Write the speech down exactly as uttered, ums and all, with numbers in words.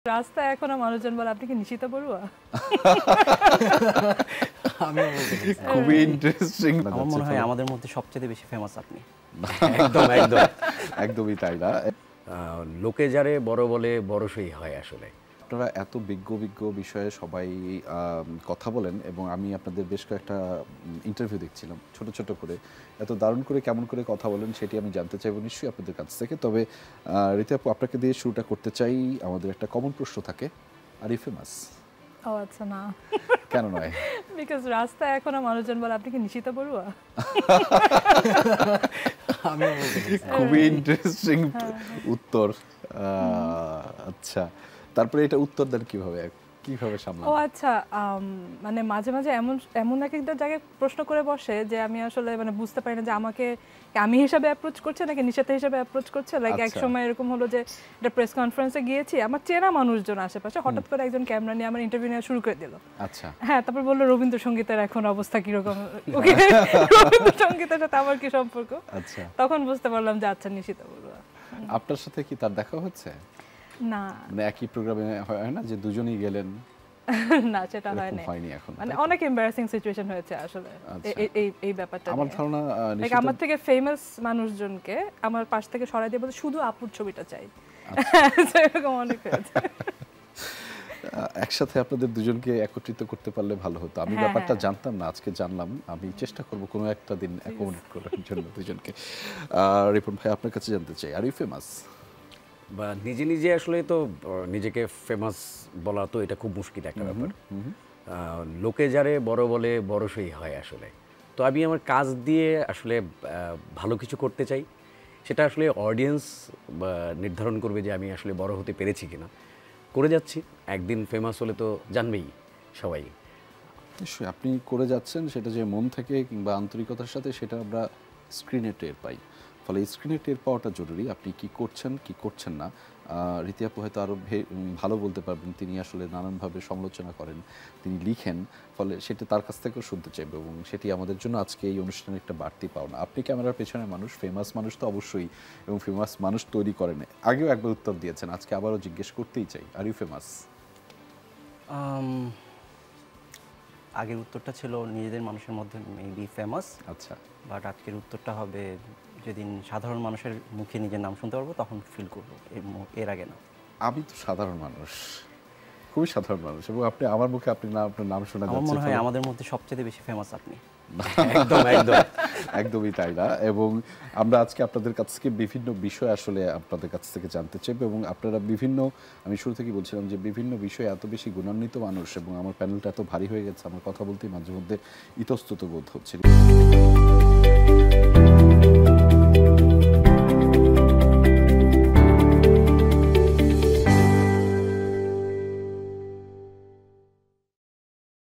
রাস্তায় এখনো মানুষজন বলে আপনি কি নিশিতা বড়ুয়া? আমি খুবই ইন্টারেস্টিং। আমার মনে হয় আমাদের মধ্যে সবচেয়ে বেশি ফেমাস আপনি। একদম একদম একদমই তাই না। লোকে যারে বড় বলে বড় সেই হয় আসলে। আপনারা এত বিজ্ঞ বিজ্ঞ বিষয়ে সবাই কথা বলেন এবং আমি আপনাদের বেশ কয়েকটা ইন্টারভিউ দেখছিলাম ছোট ছোট করে, এত দারুণ করে কেমন করে কথা বলেন সেটি আমি জানতে চাইব নিশ্চয়ই আপনাদের কাছ থেকে। তবে রীতি আপু, আপনাকে দিয়ে শুরুটা করতে চাই। আমাদের একটা কমন প্রশ্ন থাকে, আর ইউ ফেমাস? ও আচ্ছা, না। কেন নয়? বিকজ রাস্তায় এখনো মানুষজন বলে আপনি কি নিশিতা বড়ুয়া? আমি খুবই ইন্টারেস্টিং উত্তর। আচ্ছা, তারপরে এটা উত্তর দেন কিভাবে, কিভাবে সামলান? ও আচ্ছা, মানে মাঝে মাঝে এমন এমন এক একটা জায়গায় প্রশ্ন করে বসে যে আমি আসলে মানে বুঝতে পারি না যে আমাকে আমি হিসাবে অ্যাপ্রোচ করছে নাকি নিশাতা হিসাবে অ্যাপ্রোচ করছে। লাইক এক সময় এরকম হলো যে একটা প্রেস কনফারেন্সে গিয়েছি, আমার চেনা মানুষজন আশেপাশে, হঠাৎ করে একজন ক্যামেরা নিয়ে আমার ইন্টারভিউ নেওয়া শুরু করে দিল। আচ্ছা, হ্যাঁ, তারপর বললো রবীন্দ্রসঙ্গীতের এখন অবস্থা কিরকম, রবীন্দ্রসঙ্গীতের সাথে আমার কি সম্পর্ক। আচ্ছা, তখন বুঝতে পারলাম যে আচ্ছা নিশিতা বড়ুয়া। আপনার সাথে কি তার দেখা হচ্ছে? না, মানে একই প্রোগ্রামে হয় না যে দুজনেই গেলেন? না, সেটা হয়নি। হয়নি এখন। মানে অনেক এম্বারাসিং সিচুয়েশন হয়েছে আসলে এই এই ব্যাপারটা। আমার ধারণা লাইক আমার থেকে ফেমাস মানুষজনকে আমার পাশ থেকে সরাই দিয়ে বলতে শুধু আপুর ছবিটা চাই, এরকম অনেক হয়েছে। একসাথে আপনাদের দুজনকে একত্রিত করতে পারলে ভালো হতো। আমি ব্যাপারটা জানতাম না, আজকে জানলাম। আমি চেষ্টা করব কোনো একটা দিন অ্যাকোমোডেট করার জন্য দুজনকে। রিপন ভাই, আপনার কাছে জানতে চাই, আর ইউ ফেমাস? বা নিজে নিজে আসলে তো নিজেকে ফেমাস বলা তো এটা খুব মুশকিল একটা ব্যাপার। লোকে যারে বড় বলে বড় সেই হয় আসলে। তো আমি আমার কাজ দিয়ে আসলে ভালো কিছু করতে চাই, সেটা আসলে অডিয়েন্স নির্ধারণ করবে যে আমি আসলে বড় হতে পেরেছি কিনা। করে যাচ্ছি, একদিন ফেমাস হলে তো জানবেই সবাই। নিশ্চয়ই আপনি করে যাচ্ছেন, সেটা যে মন থেকে কিংবা আন্তরিকতার সাথে, সেটা আমরা স্ক্রিনে টের পাই। ফলে স্ক্রিনে টের পাওয়াটা জরুরি। আপনি কি করছেন কি করছেন না, রীতি আপু হয়তো আরও ভালো বলতে পারবেন। তিনি আসলে নানানভাবে সমালোচনা করেন, তিনি লিখেন, ফলে সেটা তার কাছ থেকেও শুনতে চাইবে এবং সেটি আমাদের জন্য আজকে এই অনুষ্ঠানে একটা বাড়তি পাওনা। আপনি ক্যামেরার পেছনে মানুষ, ফেমাস মানুষ তো অবশ্যই, এবং ফেমাস মানুষ তৈরি করেন। আগেও একবার উত্তর দিয়েছেন, আজকে আবারও জিজ্ঞেস করতেই চাই, আর ইউ ফেমাস? আগের উত্তরটা ছিল নিজেদের মানুষের মধ্যে মেবি ফেমাস। আচ্ছা, বাট আজকের উত্তরটা হবে যেদিন সাধারণ মানুষের মুখে নিজের নাম শুনতে পারবো তখন ফিল করবো, এর আগে না। আমি তো সাধারণ মানুষ, খুবই সাধারণ মানুষ, এবং আপনি আমার মুখে আপনি না আপনার নাম শোনা যাচ্ছে। আমার মনে হয় আমাদের মধ্যে সবচেয়ে বেশি ফেমাস আপনি। একদম একদম একদমই তাই না। এবং আমরা আজকে আপনাদের কাছ থেকে বিভিন্ন বিষয় আসলে আপনাদের কাছ থেকে জানতে চাইব, এবং আপনারা বিভিন্ন, আমি শুরু থেকেই বলছিলাম যে বিভিন্ন বিষয়ে এত বেশি গুণান্বিত মানুষ, এবং আমার প্যানেলটা এত ভারী হয়ে গেছে, আমার কথা বলতেই মাঝে মধ্যে ইতস্তত বোধ হচ্ছে।